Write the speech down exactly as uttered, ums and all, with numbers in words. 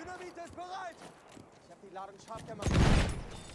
Dynamit ist bereit! Ich habe die Ladung scharf gemacht.